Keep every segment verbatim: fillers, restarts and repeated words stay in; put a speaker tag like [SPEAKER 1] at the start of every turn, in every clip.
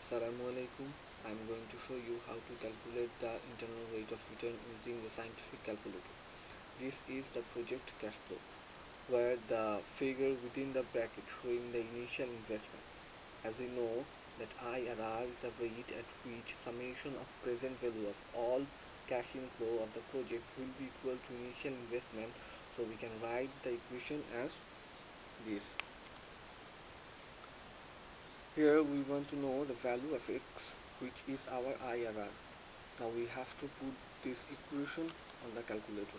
[SPEAKER 1] Assalamu alaikum. I'm going to show you how to calculate the internal rate of return using the scientific calculator. This is the project cash flow, where the figure within the bracket showing the initial investment. As we know that I R R is the rate at which summation of present value of all cash inflow of the project will be equal to initial investment. So we can write the equation as this. Here we want to know the value of x, which is our I R R. Now we have to put this equation on the calculator.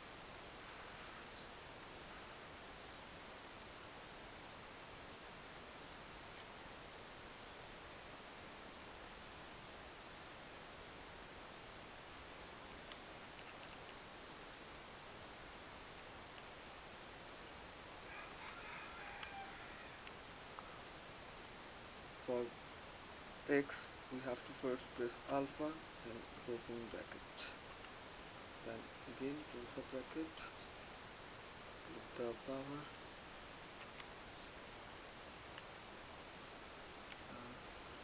[SPEAKER 1] For x, we have to first press alpha and closing bracket. Then again close the bracket with the power. Uh,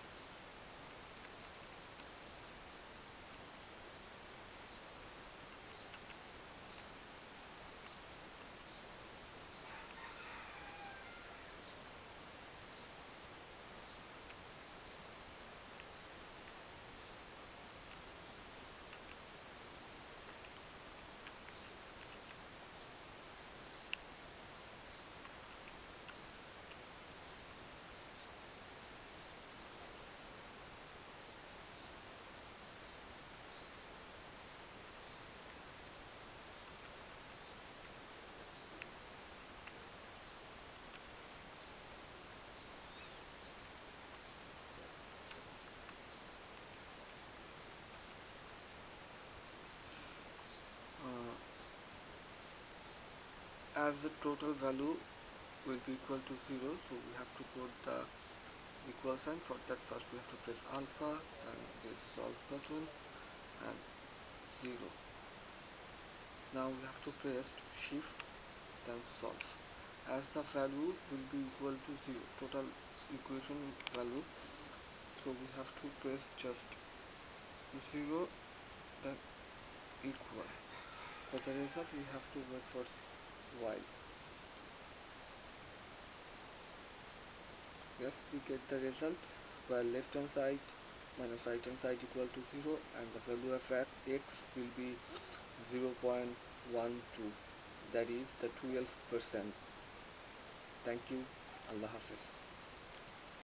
[SPEAKER 1] uh, as the total value will be equal to zero, so we have to put the equal sign. For that, first we have to press alpha, then this solve button and zero. Now we have to press shift, then solve. As the value will be equal to zero, total equation value, so we have to press just zero, then equal. For the result, we have to wait for while. Yes, we get the result where left hand side minus right hand side equal to zero, and the value of x will be zero point one two, that is the twelve percent. Thank you. Allah Hafiz.